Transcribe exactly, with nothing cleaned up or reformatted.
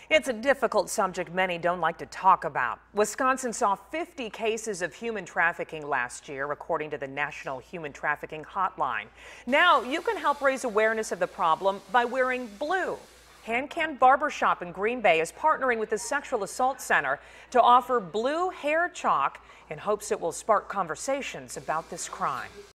It's a difficult subject many don't like to talk about. Wisconsin saw fifty cases of human trafficking last year, according to the National Human Trafficking Hotline. Now you can help raise awareness of the problem by wearing blue. Hand Can Barbershop in Green Bay is partnering with the Sexual Assault Center to offer blue hair chalk in hopes it will spark conversations about this crime.